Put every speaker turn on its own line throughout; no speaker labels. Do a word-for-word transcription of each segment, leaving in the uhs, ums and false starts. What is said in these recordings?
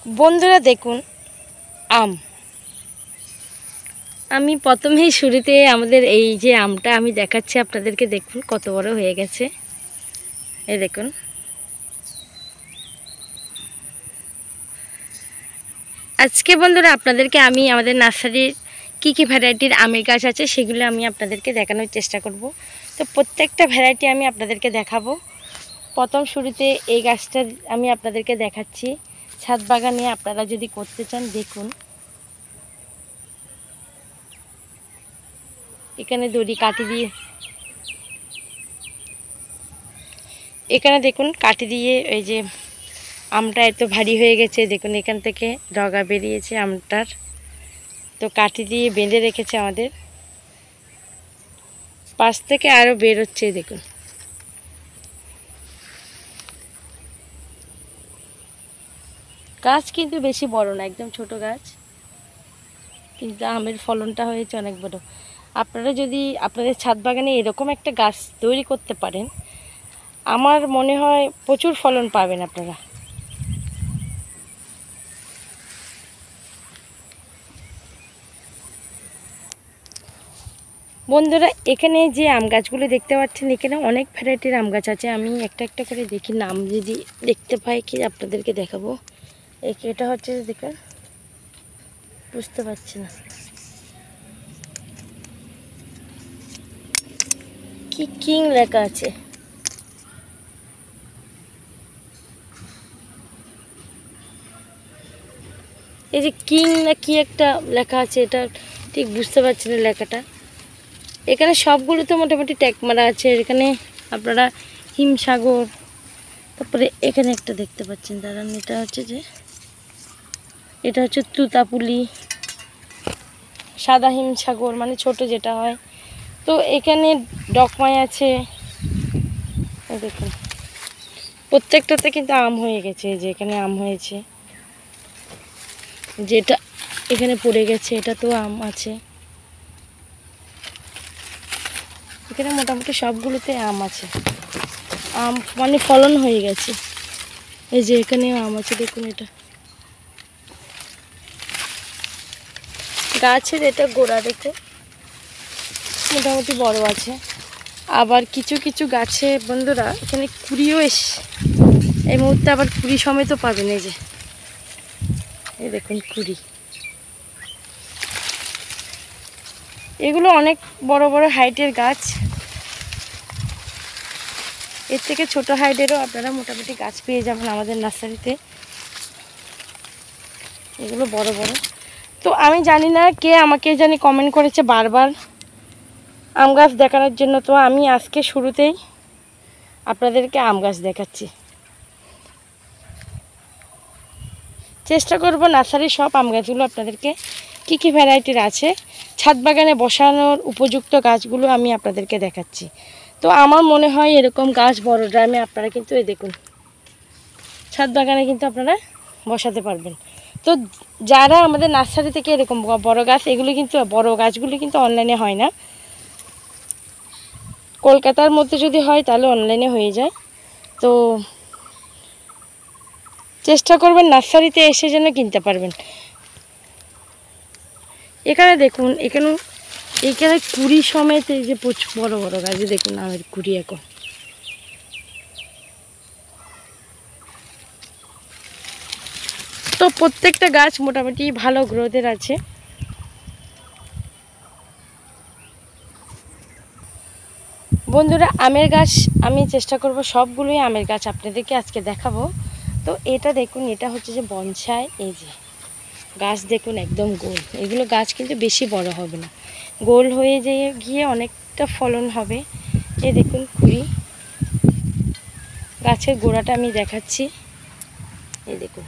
বন্ধুরা দেখুন আম। আমি প্রথমেই শুরুতে আমাদের এই যে আমটা আমি দেখাচ্ছি আপনাদেরকে, দেখুন কত বড় হয়ে গেছে। এই দেখুন, আজকে বন্ধুরা আপনাদেরকে আমি আমাদের নার্সারির কী কী ভ্যারাইটির আমের গাছ আছে সেগুলো আমি আপনাদেরকে দেখানোর চেষ্টা করব। তো প্রত্যেকটা ভ্যারাইটি আমি আপনাদেরকে দেখাবো। প্রথম শুরুতে এই গাছটা আমি আপনাদেরকে দেখাচ্ছি। ছাদ বাগানে আপনারা যদি করতে চান, দেখুন এখানে দড়ি কাটি দিয়ে, এখানে দেখুন কাটি দিয়ে এই যে আমটা এত ভারী হয়ে গেছে, দেখুন এখান থেকে ডগা বেরিয়েছে আমটার, তো কাটি দিয়ে বেঁধে রেখেছে আমাদের। পাশ থেকে আরও বের হচ্ছে, দেখুন গাছ কিন্তু বেশি বড় না, একদম ছোট গাছ, কিন্তু আমের ফলনটা হয়েছে অনেক বড়। আপনারা যদি আপনাদের ছাদ বাগানে এরকম একটা গাছ তৈরি করতে পারেন, আমার মনে হয় প্রচুর ফলন পাবেন আপনারা। বন্ধুরা এখানে যে আম গাছগুলো দেখতে পাচ্ছেন, এখানে অনেক ভ্যারাইটির আম গাছ আছে। আমি একটা একটা করে দেখি, নাম যদি দেখতে পাই কি আপনাদেরকে দেখাবো। এটা হচ্ছে, দেখুন বুঝতে পারছি না কি কিং লেখা আছে, এই যে কিং না কি একটা লেখা আছে, এটা ঠিক বুঝতে পারছি না লেখাটা। এখানে সবগুলো তো মোটামুটি ট্যাগ মারা আছে। এখানে আপনারা হিমসাগর, তারপরে এখানে একটা দেখতে পাচ্ছেন, দাঁড়ান, এটা হচ্ছে যে এটা হচ্ছে তুতাপুলি, সাদা হিমসাগর মানে ছোট যেটা হয়। তো এখানে ডকমাই আছে, দেখুন প্রত্যেকটাতে কিন্তু আম হয়ে গেছে। যে এখানে আম হয়েছে, যেটা এখানে পড়ে গেছে এটা তো আম আছে। এখানে মোটামুটি সবগুলোতে আম আছে, আম মানে ফলন হয়ে গেছে। এই যে এখানেও আম আছে, দেখুন এটা গাছের এটা গোড়া দেখে মোটামুটি বড় আছে। আবার কিছু কিছু গাছে বন্ধুরা এখানে কুড়িও এসে এই মুহূর্তে আবার কুড়ি সমেতও পাবেন। এই যে এই দেখুন কুড়ি, এগুলো অনেক বড় বড় হাইটের গাছ। এর থেকে ছোট হাইটেরও আপনারা মোটামুটি গাছ পেয়ে যাবেন আমাদের নার্সারিতে, এগুলো বড় বড়। তো আমি জানি না কে আমাকে জানি কমেন্ট করেছে বারবার আম গাছ দেখানোর জন্য, তো আমি আজকে শুরুতেই আপনাদেরকে আম গাছ দেখাচ্ছি। চেষ্টা করব নার্সারির সব আম গাছগুলো আপনাদেরকে কী কী ভ্যারাইটির আছে ছাদ বাগানে বসানোর উপযুক্ত গাছগুলো আমি আপনাদেরকে দেখাচ্ছি। তো আমার মনে হয় এরকম গাছ বড় ড্রামে আপনারা কিন্তু এই দেখুন ছাদ বাগানে কিন্তু আপনারা বসাতে পারবেন। তো যারা আমাদের নার্সারি থেকে এরকম বড় গাছ, এগুলো কিন্তু বড় গাছগুলি কিন্তু অনলাইনে হয় না, কলকাতার মধ্যে যদি হয় তাহলে অনলাইনে হয়ে যায়। তো চেষ্টা করবেন নার্সারিতে এসে যেন কিনতে পারবেন। এখানে দেখুন, এখানে এখানে কুড়ি সমেত এই যে প্রচুর বড় বড় গাছ, দেখুন আমের কুড়ি এখন। তো প্রত্যেকটা গাছ মোটামুটি ভালো গ্রোথের আছে। বন্ধুরা আমের গাছ আমি চেষ্টা করব সবগুলোই আমের গাছ আপনাদেরকে আজকে দেখাবো। তো এটা দেখুন, এটা হচ্ছে যে বনসাই। এই যে গাছ দেখুন একদম গোল, এগুলো গাছ কিন্তু বেশি বড় হবে না, গোল হয়ে যেয়ে গিয়ে অনেকটা ফলন হবে। এই দেখুন কুড়ি, গাছের গোড়াটা আমি দেখাচ্ছি। এই দেখুন,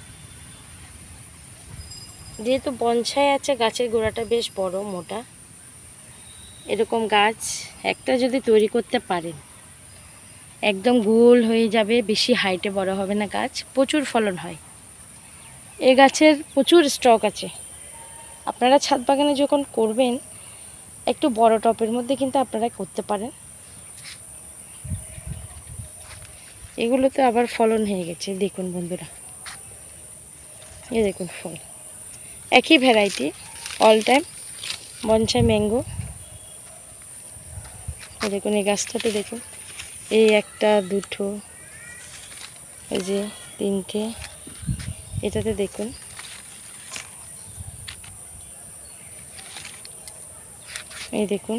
যেহেতু বনসাই আছে গাছের গোড়াটা বেশ বড় মোটা, এরকম গাছ একটা যদি তৈরি করতে পারেন একদম গোল হয়ে যাবে, বেশি হাইটে বড় হবে না গাছ, প্রচুর ফলন হয়। এই গাছের প্রচুর স্টক আছে। আপনারা ছাদ বাগানে যখন করবেন একটু বড় টপের মধ্যে কিন্তু আপনারা করতে পারেন। এগুলোতে আবার ফলন হয়ে গেছে, দেখুন বন্ধুরা এই দেখুন ফল, একই variety, all time bonsai mango. এই দেখুন এই গাছটাতে দেখুন, এই একটা দুটো, এই যে তিনটে, এটাতে দেখুন এই দেখুন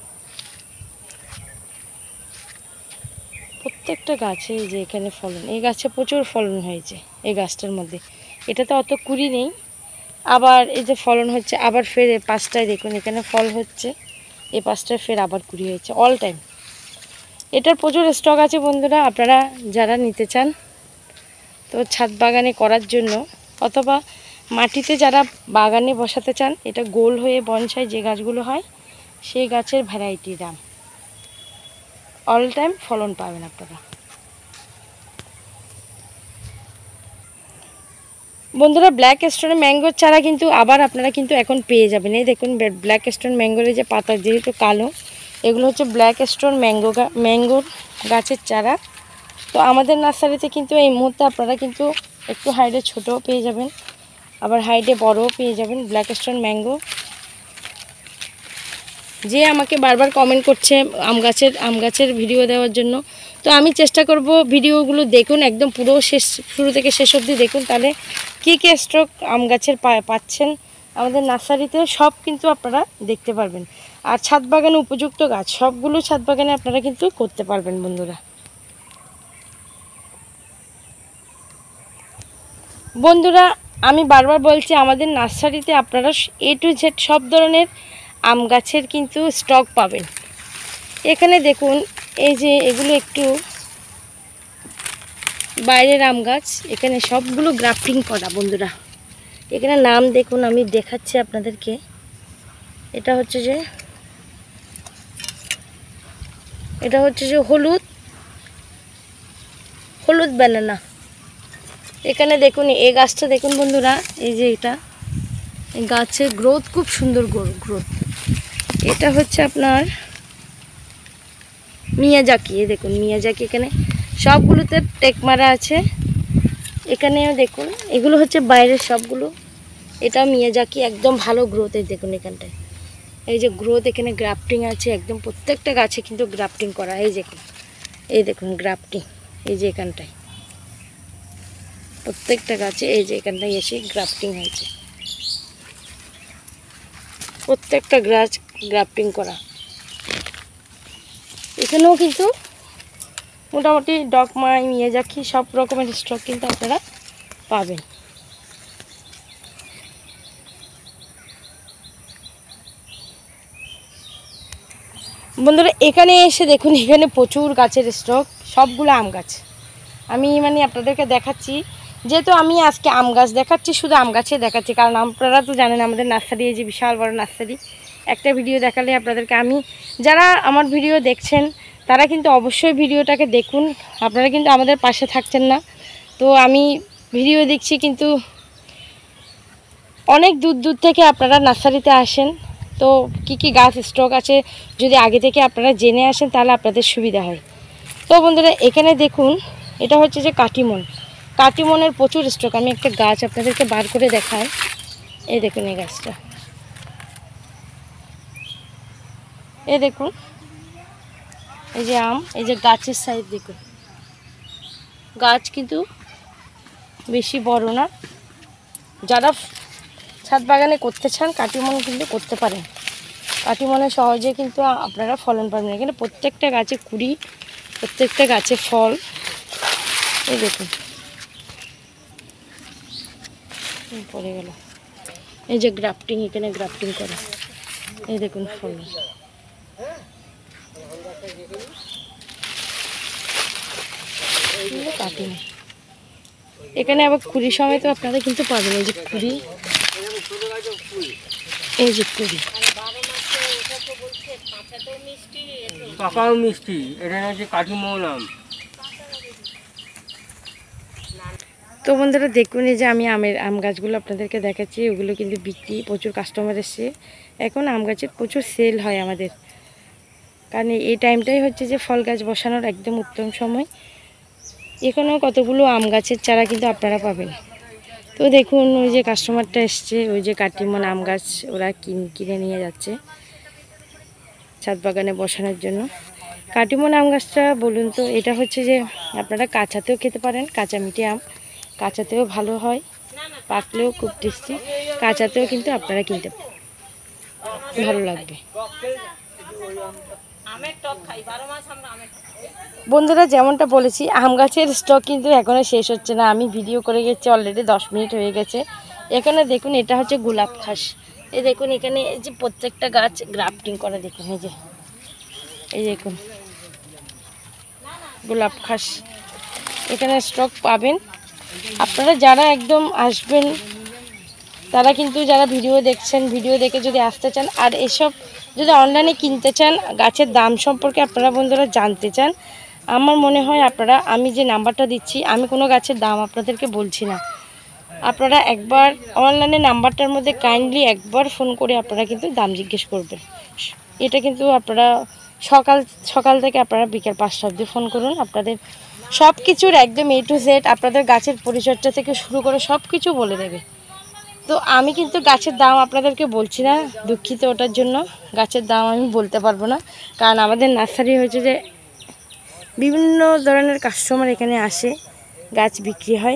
প্রত্যেকটা গাছে এই যে এখানে ফলন, এই গাছে প্রচুর ফলন হয়েছে এই গাছটার মধ্যে। এটাতে অত কুড়ি নেই, আবার এই যে ফলন হচ্ছে, আবার ফের এই পাঁচটায় দেখুন এখানে ফল হচ্ছে, এই পাঁচটায় ফের আবার কুড়ি হয়েছে, অল টাইম। এটার প্রচুর স্টক আছে বন্ধুরা, আপনারা যারা নিতে চান তো ছাদ বাগানে করার জন্য, অথবা মাটিতে যারা বাগানে বসাতে চান, এটা গোল হয়ে বনসাই যে গাছগুলো হয় সেই গাছের ভ্যারাইটি দাম, অল টাইম ফলন পাবেন আপনারা। বন্ধুরা ব্ল্যাক স্টোন ম্যাঙ্গোর চারা কিন্তু আবার আপনারা কিন্তু এখন পেয়ে যাবেন। এই দেখুন ব্ল্যাক স্টোন ম্যাঙ্গোর যে পাতা যেহেতু কালো, এগুলো হচ্ছে ব্ল্যাক স্টোন ম্যাঙ্গো ম্যাঙ্গোর গাছের চারা। তো আমাদের নার্সারিতে কিন্তু এই মুহূর্তে আপনারা কিন্তু একটু হাইটে ছোটও পেয়ে যাবেন, আবার হাইটে বড়ও পেয়ে যাবেন ব্ল্যাক স্টোন ম্যাঙ্গো। যে আমাকে বারবার কমেন্ট করছে আম গাছের আম গাছের ভিডিও দেওয়ার জন্য, তো আমি চেষ্টা করব ভিডিওগুলো দেখুন একদম পুরো শেষ, শুরু থেকে শেষ অবধি দেখুন, তাহলে কী কী স্টক আম গাছের পাচ্ছেন আমাদের নার্সারিতে সব কিন্তু আপনারা দেখতে পারবেন। আর ছাদ বাগানে উপযুক্ত গাছ সবগুলো ছাদ বাগানে আপনারা কিন্তু করতে পারবেন বন্ধুরা। বন্ধুরা আমি বারবার বলছি আমাদের নার্সারিতে আপনারা এ টু জেড সব ধরনের আম গাছের কিন্তু স্টক পাবেন। এখানে দেখুন এই যে এগুলো একটু বাইরের আম গাছ, এখানে সবগুলো গ্রাফটিং করা বন্ধুরা। এখানে নাম দেখুন, আমি দেখাচ্ছি আপনাদেরকে। এটা হচ্ছে যে এটা হচ্ছে যে হলুদ হলুদ ব্যানানা। এখানে দেখুন এই গাছটা দেখুন বন্ধুরা, এই যে এটা এই গাছের গ্রোথ খুব সুন্দর গ্রোথ। এটা হচ্ছে আপনার মিয়াজাকি, এই দেখুন মিয়াজাকি, এখানে সবগুলোতে টেক মারা আছে। এখানেও দেখুন এগুলো হচ্ছে বাইরের সবগুলো, এটাও মিয়াজাকি, একদম ভালো গ্রোথ। এই দেখুন এখানটায় এই যে গ্রোথ, এখানে গ্রাফটিং আছে একদম, প্রত্যেকটা গাছে কিন্তু গ্রাফটিং করা। এই দেখুন এই দেখুন গ্রাফটিং, এই যে এখানটায় প্রত্যেকটা গাছে এই যে এখানটায় এসে গ্রাফটিং হয়েছে, প্রত্যেকটা গাছ গ্রাফটিং করা। এখানেও কিন্তু মোটামুটি ডকমাই মিয়াজাকি সব রকমের স্টক কিন্তু আপনারা পাবেন। বন্ধুরা এখানে এসে দেখুন এখানে প্রচুর গাছের স্টক, সবগুলো আম গাছ। আমি মানে আপনাদেরকে দেখাচ্ছি, যেহেতু আমি আজকে আম গাছ দেখাচ্ছি, শুধু আম গাছে দেখাচ্ছি, কারণ আপনারা তো জানেন আমাদের নার্সারি এই যে বিশাল বড় নার্সারি, একটা ভিডিও দেখালে আপনাদেরকে, আমি যারা আমার ভিডিও দেখছেন তারা কিন্তু অবশ্যই ভিডিওটাকে দেখুন, আপনারা কিন্তু আমাদের পাশে থাকছেন না। তো আমি ভিডিও দেখছি কিন্তু অনেক দূর দূর থেকে আপনারা নার্সারিতে আসেন, তো কি কি গাছ স্টক আছে যদি আগে থেকে আপনারা জেনে আসেন তাহলে আপনাদের সুবিধা হয়। তো বন্ধুরা এখানে দেখুন এটা হচ্ছে যে কাটিমন, কাটিমনের প্রচুর স্টক। আমি একটা গাছ আপনাদেরকে বার করে দেখাই, এই দেখুন এই গাছটা, এই দেখুন এই যে আম, এই যে গাছের সাইজ দেখুন, গাছ কিন্তু বেশি বড় না। যারা ছাদ বাগানে করতে চান কাটিমন কিন্তু করতে পারেন, কাটিমনে সহজে কিন্তু আপনারা ফলন পাবেন। এখানে প্রত্যেকটা গাছে কুড়ি, প্রত্যেকটা গাছে ফল। এই দেখুন পড়ে গেল, এই যে গ্রাফটিং, এখানে গ্রাফটিং করে, এই দেখুন ফল। কাটিং এখানে আবার কুড়ি সময় তো আপনারা কিন্তু পাবেন, এই যে কুড়ি, এই যে কুড়ি
পাকাও মিষ্টি, এটা হচ্ছে কাটিমন আম।
তো বন্ধুরা দেখুন এই যে আমি আমের আম গাছগুলো আপনাদেরকে দেখাচ্ছি, ওগুলো কিন্তু বিক্রি, প্রচুর কাস্টমার এসছে। এখন আম গাছের প্রচুর সেল হয় আমাদের, কারণ এই টাইমটাই হচ্ছে যে ফল গাছ বসানোর একদম উত্তম সময়। এখানেও কতগুলো আম গাছের চারা কিন্তু আপনারা পাবেন। তো তো দেখুন ওই যে কাস্টমারটা এসছে, ওই যে কাটিমন আম গাছ ওরা কিন কিনে নিয়ে যাচ্ছে ছাদ বাগানে বসানোর জন্য। কাটিমন আম গাছটা বলুন তো, এটা হচ্ছে যে আপনারা কাঁচাতেও খেতে পারেন, কাঁচা মিঠে আম, কাঁচাতেও ভালো হয়, পাকলেও খুব টেস্টি, কাঁচাতেও কিন্তু আপনারা কিনতে ভালো লাগবে। বন্ধুরা যেমনটা বলেছি, আম গাছের স্টক কিন্তু এখনও শেষ হচ্ছে না। আমি ভিডিও করে গেছি, অলরেডি দশ মিনিট হয়ে গেছে। এখানে দেখুন এটা হচ্ছে গোলাপ ঘাস। এই দেখুন এখানে এই যে প্রত্যেকটা গাছ গ্রাফটিং করা, দেখুন এই যে এই দেখুন গোলাপ ঘাস। এখানে স্টক পাবেন আপনারা যারা একদম আসবেন, তারা কিন্তু যারা ভিডিও দেখছেন, ভিডিও দেখে যদি আসতে চান আর এসব যদি অনলাইনে কিনতে চান, গাছের দাম সম্পর্কে আপনারা বন্ধুরা জানতে চান, আমার মনে হয় আপনারা, আমি যে নাম্বারটা দিচ্ছি, আমি কোনো গাছের দাম আপনাদেরকে বলছি না, আপনারা একবার অনলাইনে নাম্বারটার মধ্যে কাইন্ডলি একবার ফোন করে আপনারা কিন্তু দাম জিজ্ঞেস করবেন। এটা কিন্তু আপনারা সকাল সকাল থেকে আপনারা বিকেল পাঁচটা অবধি ফোন করুন, আপনাদের সব কিছুর একদম এ টু জেড আপনাদের গাছের পরিচর্যা থেকে শুরু করে সব কিছু বলে দেবে। তো আমি কিন্তু গাছের দাম আপনাদেরকে বলছি না, দুঃখিত ওটার জন্য। গাছের দাম আমি বলতে পারবো না, কারণ আমাদের নার্সারি হয়েছে যে বিভিন্ন ধরনের কাস্টমার এখানে আসে, গাছ বিক্রি হয়।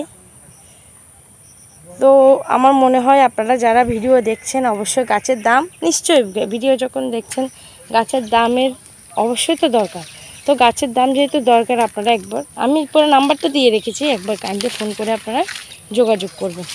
তো আমার মনে হয় আপনারা যারা ভিডিও দেখছেন অবশ্যই গাছের দাম, নিশ্চয়ই ভিডিও যখন দেখছেন গাছের দামের অবশ্যই তো দরকার। তো গাছের দাম যেহেতু দরকার, আপনারা একবার, আমি পরে নাম্বারটা দিয়ে রেখেছি, একবার কাইন্ডলি ফোন করে আপনারা যোগাযোগ করবেন।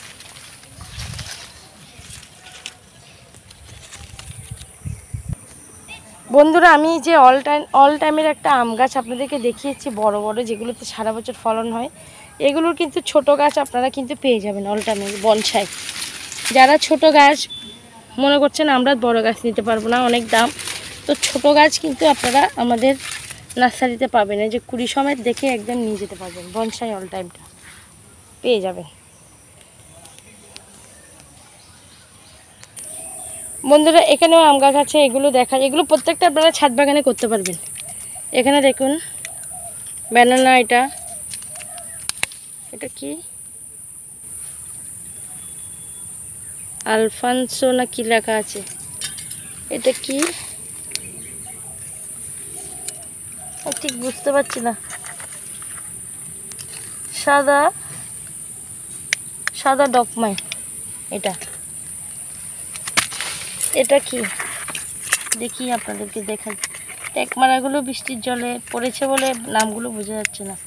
বন্ধুরা আমি যে অল টাইম অল টাইমের একটা আম গাছ আপনাদেরকে দেখিয়েছি, বড় বড় যেগুলোতে সারা বছর ফলন হয়, এগুলোর কিন্তু ছোট গাছ আপনারা কিন্তু পেয়ে যাবেন অল টাইমের বনসাই। যারা ছোট গাছ মনে করছেন আমরা বড় গাছ নিতে পারবো না, অনেক দাম, তো ছোট গাছ কিন্তু আপনারা আমাদের নার্সারিতে পাবেন। এই যে কুড়ি সমেত দেখে একদম নিয়ে যেতে পারবেন, বনসাই অল টাইমটা পেয়ে যাবেন। বন্ধুরা এখানেও আম গাছ আছে, এগুলো দেখা, এগুলো প্রত্যেকটা আপনারা ছাদ বাগানে করতে পারবেন। এখানে দেখুন ব্যানানা, এটা এটা কি আলফানসো না কি লেখা আছে, এটা কি ঠিক বুঝতে পারছি না। সাদা সাদা ডকমাই, এটা এটা কি দেখি আপনাদেরকে দেখাই। টেকমারাগুলো বৃষ্টির জলে পড়েছে বলে নামগুলো বোঝা যাচ্ছে না।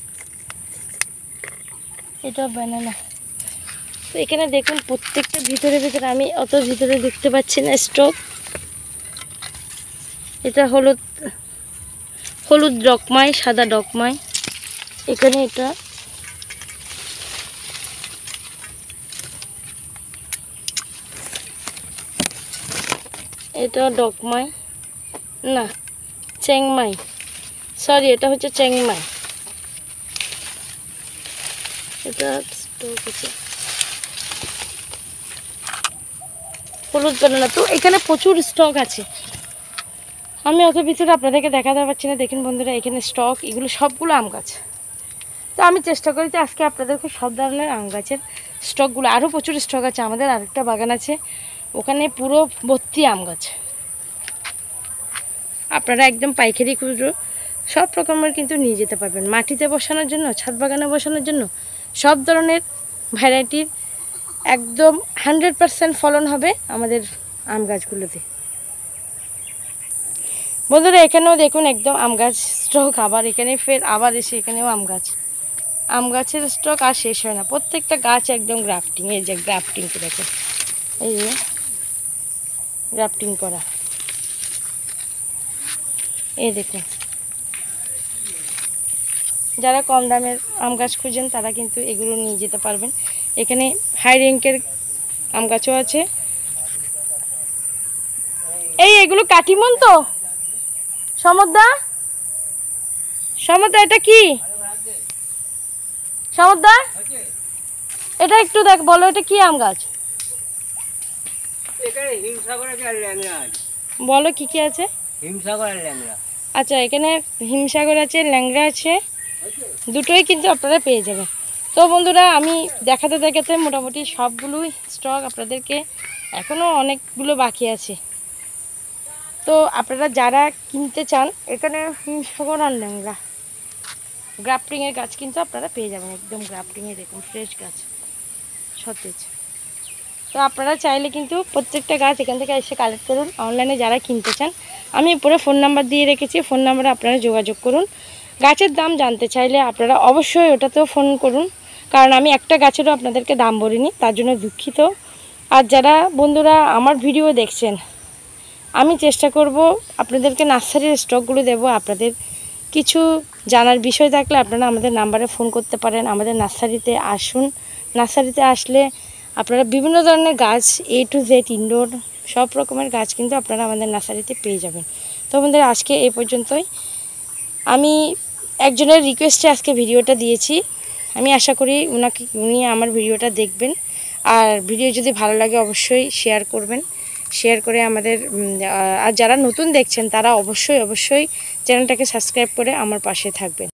এটা ব্যানানা। তো এখানে দেখুন প্রত্যেকটা ভিতরে ভিতরে, আমি অত ভিতরে দেখতে পাচ্ছি না স্টক। এটা হলুদ হলুদ ডকমাই, সাদা ডকমাই। এখানে এটা এটা ডকমাই না, চেংমাই, সরি এটা হচ্ছে চেংমাই। এটা স্টক আছে হলুদ ব্যানানা। তো এখানে প্রচুর স্টক আছে, আমি অত ভিতরে আপনাদেরকে দেখাতে পারছি না। দেখুন বন্ধুরা এখানে স্টক, এগুলো সবগুলো আম গাছ। তো আমি চেষ্টা করি যে আজকে আপনাদেরকে সব ধরনের আম গাছের স্টকগুলো, আরও প্রচুর স্টক আছে। আমাদের আরেকটা বাগান আছে, ওখানে পুরো ভর্তি আম গাছ। আপনারা একদম পাইকারি খুচরো সব রকমের কিন্তু নিয়ে যেতে পারবেন, মাটিতে বসানোর জন্য, ছাদ বাগানে বসানোর জন্য সব ধরনের ভ্যারাইটির একদম হান্ড্রেড পারসেন্ট ফলন হবে আমাদের আম গাছগুলোতে। বন্ধুরা এখানেও দেখুন একদম আম গাছ স্টক, আবার এখানে ফের আবার এসে এখানেও আম গাছ। আম গাছের স্টক আর শেষ হয় না, প্রত্যেকটা গাছ একদম গ্রাফটিং। এই যে গ্রাফটিং করে, এই যে গ্রাফটিং করা, এই দেখুন। যারা কম দামের আম গাছ খুঁজেন তারা কিন্তু এগুলো নিয়ে যেতে পারবেন। এখানে হাই র্যাঙ্কের আম গাছও আছে। এই এগুলো কাটিমন তো সমুদ্রা, সমুদ্রা এটা কি সমুদ্রা, এটা একটু দেখ, বলো এটা কি আম গাছ, বলো কি কি আছে।
হিমসাগর আর ল্যাংড়া।
আচ্ছা এখানে হিমসাগর আছে, ল্যাংড়া আছে, দুটোই কিন্তু আপনারা পেয়ে যাবেন। তো বন্ধুরা আমি দেখাতে দেখাতে মোটামুটি সবগুলোই স্টক আপনাদেরকে এখনও অনেকগুলো বাকি আছে। তো আপনারা যারা কিনতে চান এখানে হিমসাগর ল্যাংড়া গ্রাফটিংয়ের গাছ কিন্তু আপনারা পেয়ে যাবেন, একদম গ্রাফটিংয়ে দেখুন ফ্রেশ গাছ সতেজ। তো আপনারা চাইলে কিন্তু প্রত্যেকটা গাছ এখান থেকে এসে কালেক্ট করুন। অনলাইনে যারা কিনতে চান আমি উপরে ফোন নাম্বার দিয়ে রেখেছি, ফোন নাম্বারে আপনারা যোগাযোগ করুন। গাছের দাম জানতে চাইলে আপনারা অবশ্যই ওটাতেও ফোন করুন, কারণ আমি একটা গাছেরও আপনাদেরকে দাম বলিনি, তার জন্য দুঃখিত। আর যারা বন্ধুরা আমার ভিডিও দেখছেন, আমি চেষ্টা করব আপনাদেরকে নার্সারির স্টকগুলো দেব। আপনাদের কিছু জানার বিষয় থাকলে আপনারা আমাদের নাম্বারে ফোন করতে পারেন। আমাদের নার্সারিতে আসুন, নার্সারিতে আসলে আপনারা বিভিন্ন ধরনের গাছ এ টু জেড ইনডোর সব রকমের গাছ কিন্তু আপনারা আমাদের নার্সারিতে পেয়ে যাবেন। তো আমাদের আজকে এই পর্যন্তই। আমি একজনের রিকোয়েস্টে আজকে ভিডিওটা দিয়েছি, আমি আশা করি উনাকে উনি আমার ভিডিওটা দেখবেন। আর ভিডিও যদি ভালো লাগে অবশ্যই শেয়ার করবেন, শেয়ার করে আমাদের আর যারা নতুন দেখছেন তারা অবশ্যই অবশ্যই চ্যানেলটাকে সাবস্ক্রাইব করে আমার পাশে থাকবেন।